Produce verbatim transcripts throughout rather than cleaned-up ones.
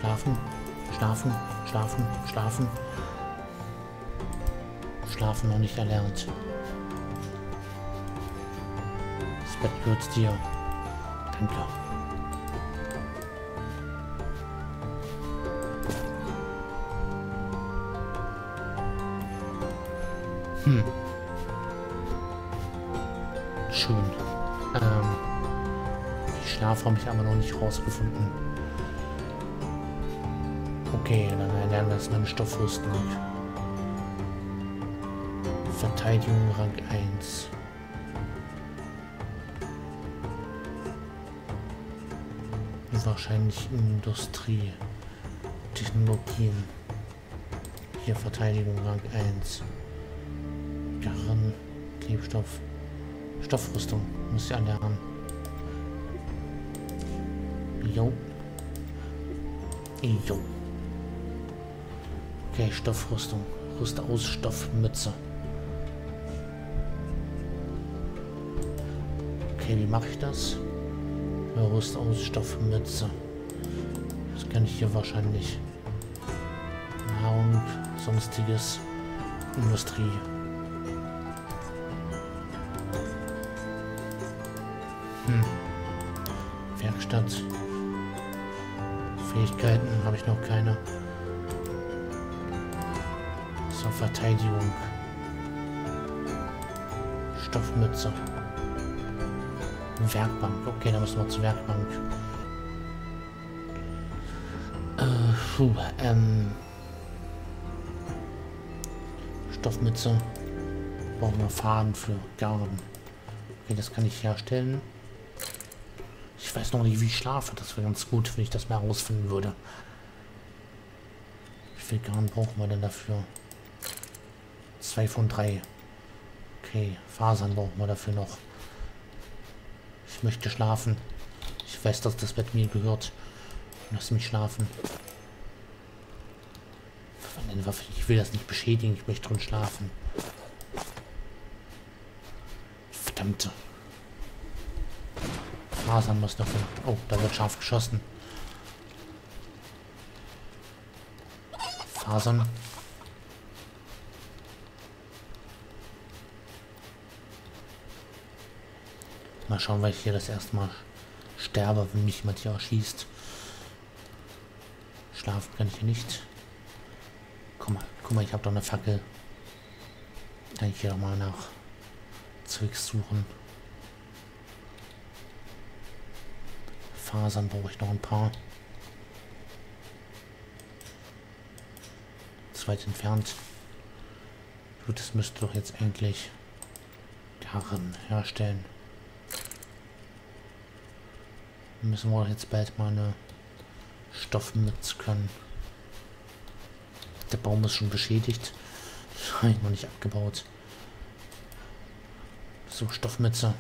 Schlafen, schlafen, schlafen, schlafen. Schlafen noch nicht erlernt. Das Bett gehört dir. Danke. Hm. Schön. Ähm. Die Schlaf habe ich aber noch nicht rausgefunden. Okay, dann erlernen wir jetzt meine Stoffrüstung. Verteidigung Rang eins. Wahrscheinlich Industrie. Technologien. Hier Verteidigung Rang eins. Garn, Klebstoff, Stoffrüstung. Muss ich erlernen. Jo. Jo. Okay, Stoffrüstung. Rüst aus Stoffmütze. Okay, wie mache ich das? Ja, Rüst aus Stoffmütze. Das kann ich hier wahrscheinlich. Nahrung, sonstiges, Industrie. Hm. Werkstatt. Fähigkeiten habe ich noch keine. So, Verteidigung. Stoffmütze. Werkbank. Okay, dann müssen wir zur Werkbank. Äh, puh, ähm. Stoffmütze. Brauchen wir Faden für Garn. Okay, das kann ich herstellen. Ich weiß noch nicht, wie ich schlafe. Das wäre ganz gut, wenn ich das mal herausfinden würde. Wie viel Garn brauchen wir denn dafür? Zwei von drei. Okay, Fasern brauchen wir dafür noch. Ich möchte schlafen. Ich weiß, dass das Bett mir gehört. Lass mich schlafen. Ich will das nicht beschädigen. Ich möchte drin schlafen. Verdammte. Fasern muss dafür. Oh, da wird scharf geschossen. Fasern. Mal schauen, weil ich hier das erste Mal sterbe, wenn mich jemand hier erschießt. Schlafen kann ich hier nicht. Guck mal, guck mal, ich habe doch eine Fackel. Kann ich hier auch mal nach Zeugs suchen. Fasern brauche ich noch ein paar. Zu weit entfernt. Gut, das müsste doch jetzt eigentlich Garn herstellen. Müssen wir jetzt bald mal eine Stoffmütze können. Der Baum ist schon beschädigt. Das habe ich noch nicht abgebaut. So, Stoffmütze.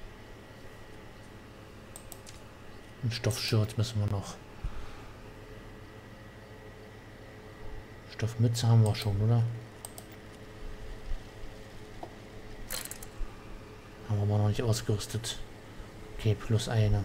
Ein Stoffshirt müssen wir noch. Stoffmütze haben wir schon, oder? Haben wir aber noch nicht ausgerüstet. Okay, plus eine.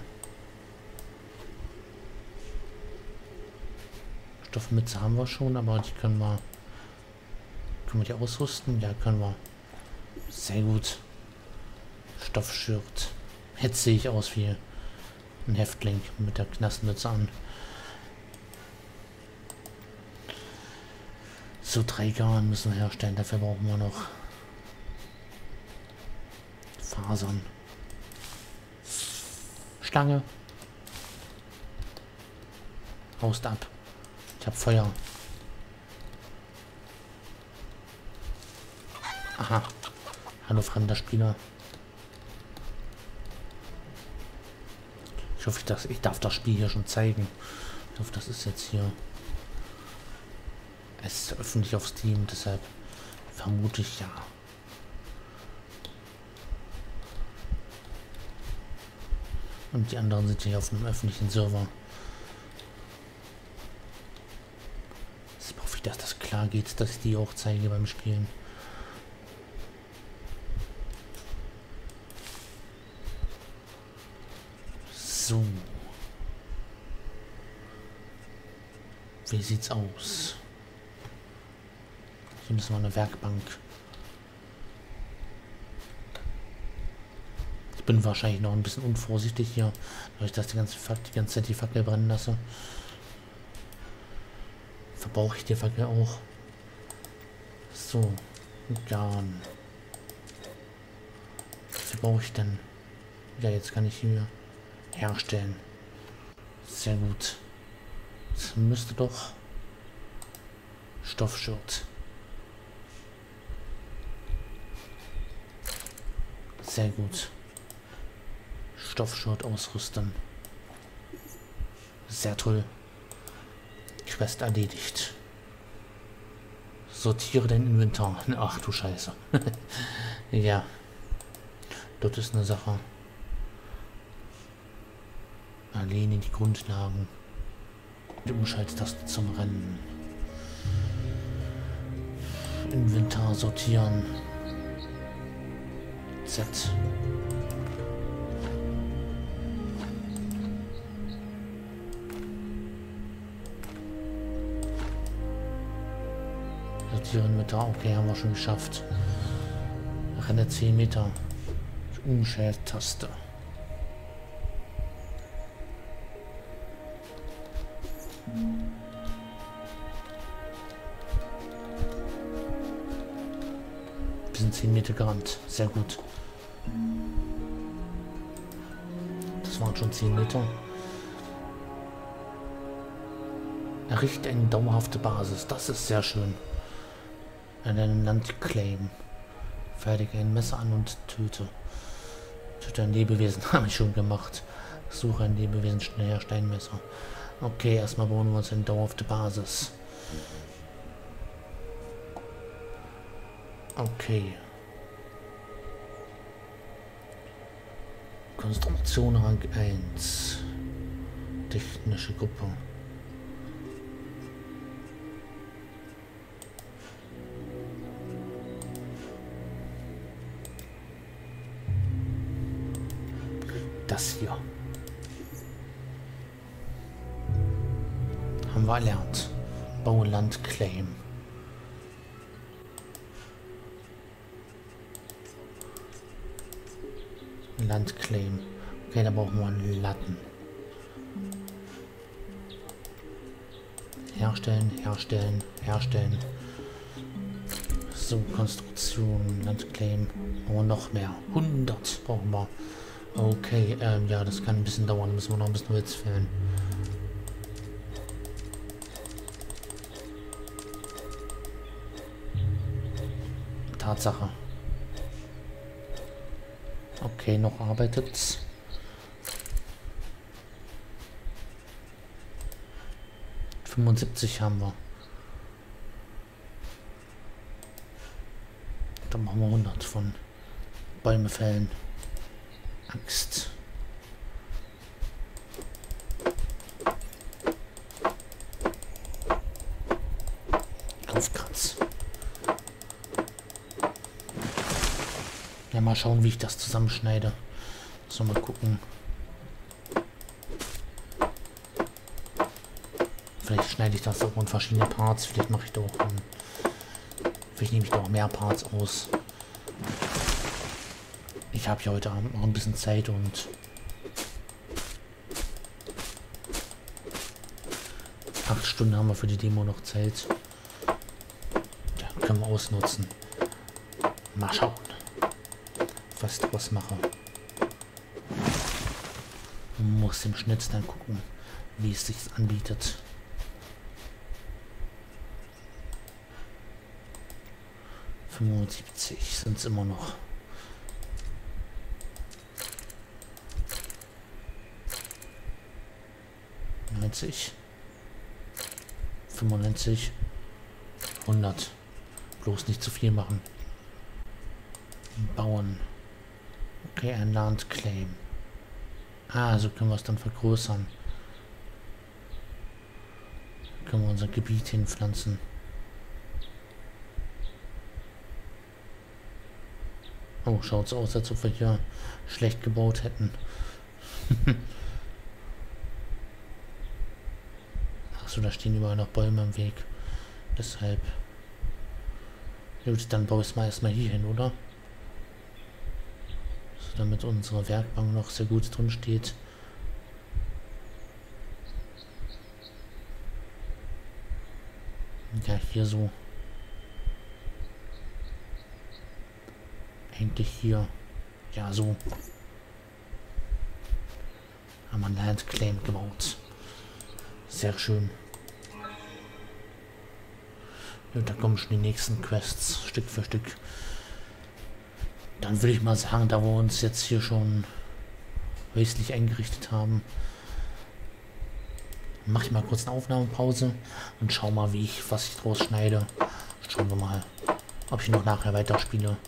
Stoffmütze haben wir schon, aber die können wir... Können wir die ausrüsten? Ja, können wir. Sehr gut. Stoffshirt. Jetzt sehe ich aus wie ein Häftling mit der Knastmütze an. So, drei Garn müssen wir herstellen. Dafür brauchen wir noch Fasern. Stange. Haust ab. Ich habe Feuer. Aha. Hallo, fremder Spieler. Ich hoffe, dass ich darf das Spiel hier schon zeigen. Ich hoffe, das ist jetzt hier. Es ist öffentlich auf Steam, deshalb vermute ich ja. Und die anderen sind hier auf einem öffentlichen Server. Jetzt hoffe ich, dass das klar geht, dass ich die auch zeige beim Spielen. So. Wie sieht's aus? Hier müssen wir eine Werkbank. Ich bin wahrscheinlich noch ein bisschen unvorsichtig hier, dadurch, dass die ganze, die ganze Zeit die Fackel brennen lasse. Verbrauche ich die Fackel auch. So, Garn. Was brauche ich denn? Ja, jetzt kann ich hier herstellen. Sehr gut. Das müsste doch Stoffshirt. Sehr gut. Stoffshirt ausrüsten. Sehr toll. Quest erledigt. Sortiere dein Inventar. Ach du Scheiße. Ja. Dort ist eine Sache. Erlehne die Grundlagen. Die Umschalttaste zum Rennen. Inventar sortieren. Z. Sortieren Inventar. Okay, haben wir schon geschafft. Renne zehn Meter. Umschalttaste. Wir sind zehn Meter gerannt. Sehr gut. Das waren schon zehn Meter. Errichte eine dauerhafte Basis. Das ist sehr schön. Einen Landclaim. Fertige ein Messer an und töte. Töte ein Lebewesen. Habe ich schon gemacht. Suche ein Lebewesen, schneller Steinmesser. Okay, erstmal bauen wir uns eine dauerhafte Basis. Okay. Konstruktion Rang eins. Technische Gruppe. Das hier. Haben wir erlernt. Baue Landclaim. Landclaim. Okay, da brauchen wir einen Latten. Herstellen, herstellen, herstellen. So, Konstruktion, Landclaim. Oh, noch mehr. hundert brauchen wir. Okay, ähm, ja, das kann ein bisschen dauern. Müssen wir noch ein bisschen Holz fällen. Tatsache. Okay, noch arbeitet's. fünfundsiebzig haben wir. Dann machen wir hundert von Bäume fällen. Axt. Aufkratz. Ja, mal schauen, wie ich das zusammenschneide. So, mal gucken. Vielleicht schneide ich das auch in verschiedene Parts. Vielleicht mache ich doch. Um, vielleicht nehme ich doch mehr Parts aus. Ich habe ja heute Abend noch ein bisschen Zeit und acht Stunden haben wir für die Demo noch Zeit. Ja, können wir ausnutzen. Mal schauen, was ich daraus mache. Muss im Schnitt dann gucken, wie es sich anbietet. fünfundsiebzig sind es immer noch. neunzig, fünfundneunzig, hundert. Bloß nicht zu viel machen. Bauen. Okay, ein Landclaim. Ah, so können wir es dann vergrößern. Können wir unser Gebiet hinpflanzen. Oh, schaut so aus, als ob wir hier schlecht gebaut hätten. So, da stehen überall noch Bäume im Weg. Deshalb. Gut, dann baue ich es mal erstmal hier hin, oder? So, damit unsere Werkbank noch sehr gut drin steht. Ja, hier so. Eigentlich hier. Ja, so. Haben wir ein Land Claim gebaut. Sehr schön. Und da kommen schon die nächsten Quests, Stück für Stück. Dann würde ich mal sagen, da wir uns jetzt hier schon wesentlich eingerichtet haben, mache ich mal kurz eine Aufnahmepause und schau mal, wie ich, was ich draus schneide. Schauen wir mal, ob ich noch nachher weiterspiele.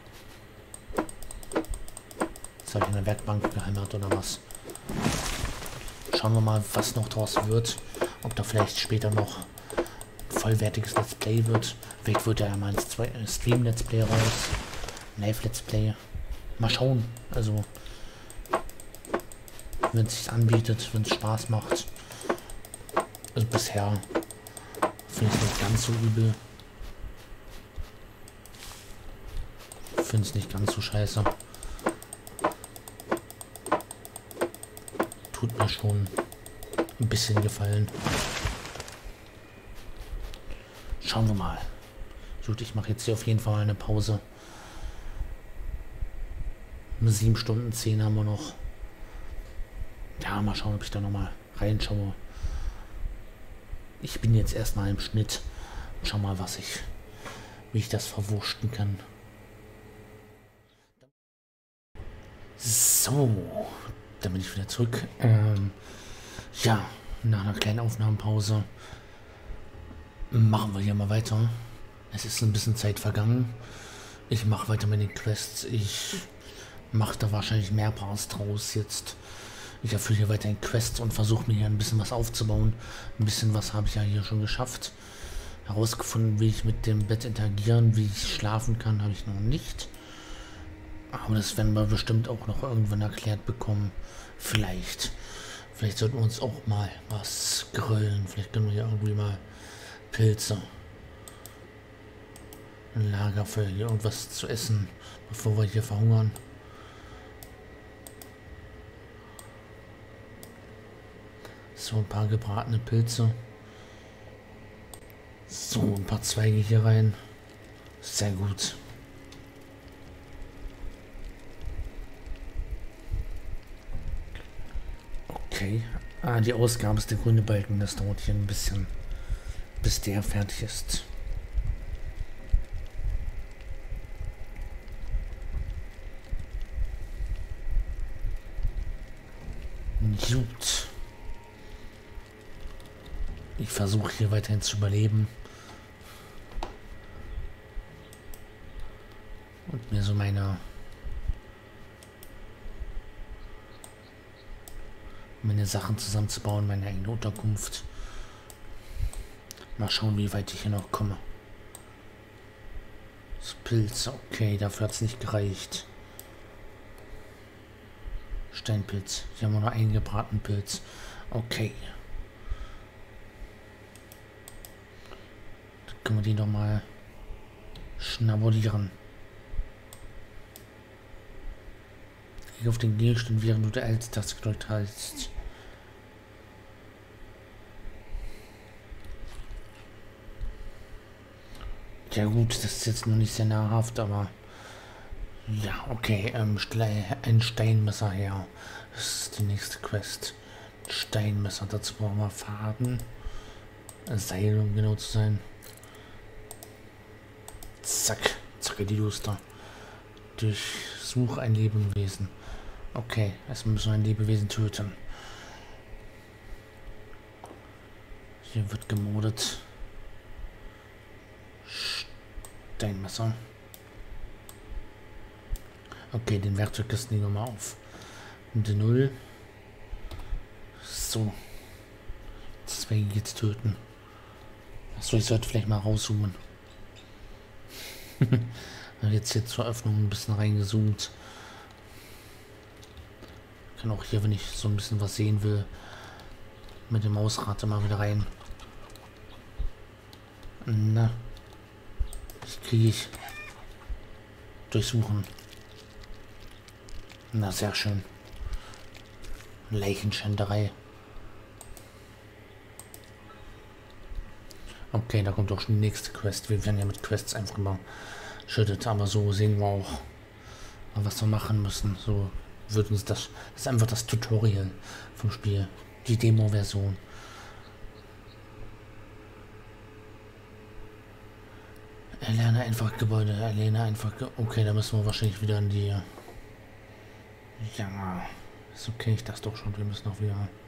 Jetzt habe ich eine Werkbank gehämmert oder was. Schauen wir mal, was noch draus wird. Ob da vielleicht später noch ein vollwertiges Let's Play wird. Vielleicht wird ja mal ein Stream Let's Play raus. Live Let's Play. Mal schauen. Also, wenn es sich anbietet, wenn es Spaß macht. Also bisher finde ich es nicht ganz so übel. Finde es nicht ganz so scheiße. Tut mir schon ein bisschen gefallen. Schauen wir mal. Gut, ich mache jetzt hier auf jeden Fall eine Pause. Sieben Stunden, zehn haben wir noch. Ja, mal schauen, ob ich da nochmal reinschaue. Ich bin jetzt erstmal im Schnitt. Schau mal, was ich, wie ich das verwurschten kann. So, dann bin ich wieder zurück. Ähm, ja, nach einer kleinen Aufnahmepause machen wir hier mal weiter. Es ist ein bisschen Zeit vergangen. Ich mache weiter mit den Quests. Ich mache da wahrscheinlich mehr Parts draus jetzt. Ich erfülle hier weiterhin Quests und versuche mir hier ein bisschen was aufzubauen. Ein bisschen was habe ich ja hier schon geschafft. Herausgefunden, wie ich mit dem Bett interagieren, wie ich schlafen kann, habe ich noch nicht. Aber das werden wir bestimmt auch noch irgendwann erklärt bekommen. Vielleicht. Vielleicht sollten wir uns auch mal was grillen. Vielleicht können wir hier irgendwie mal Pilze. Ein Lager für hier irgendwas zu essen, bevor wir hier verhungern. So, ein paar gebratene Pilze. So, ein paar Zweige hier rein. Sehr gut. Okay. Ah, die Ausgabe ist der grüne Balken. Das dauert hier ein bisschen, bis der fertig ist. Gut. Ich versuche hier weiterhin zu überleben. Und mir so meine meine Sachen zusammenzubauen, meine eigene Unterkunft. Mal schauen, wie weit ich hier noch komme. Das Pilz, okay, dafür hat es nicht gereicht. Steinpilz. Hier haben wir noch einen gebratenen Pilz. Okay. Dann können wir die noch mal schnabulieren. Klick auf den Gegenstand, während du der Alt-Taste gedrückt hältst. Ja gut, das ist jetzt noch nicht sehr nahrhaft, aber ja, okay, ähm, ein Steinmesser her. Das ist die nächste Quest. Steinmesser, dazu brauchen wir Faden. Seil, um genau zu sein. Zack, zacke die Luster. Durchsuch ein Lebewesen. Okay, erstmal müssen wir ein Lebewesen töten. Hier wird gemordet. Steinmesser. Okay, den Werkzeugkasten nehmen wir mal auf. Und die Null. So. Zwei jetzt töten. Achso, ich sollte vielleicht mal rauszoomen. Jetzt hier zur Öffnung ein bisschen reingezoomt. Ich kann auch hier, wenn ich so ein bisschen was sehen will, mit dem Mausrad mal wieder rein. Na. Das kriege ich. Durchsuchen. Na, sehr schön. Leichenschänderei. Okay, da kommt auch schon die nächste Quest. Wir werden ja mit Quests einfach immer schüttet, aber so sehen wir auch, was wir machen müssen. So wird uns das. Das ist einfach das Tutorial vom Spiel. Die Demo-Version. Erlerne einfach Gebäude. Erlerne einfach. Ge okay, da müssen wir wahrscheinlich wieder in die. Ja. So kenne ich das doch schon. Wir müssen auch wieder.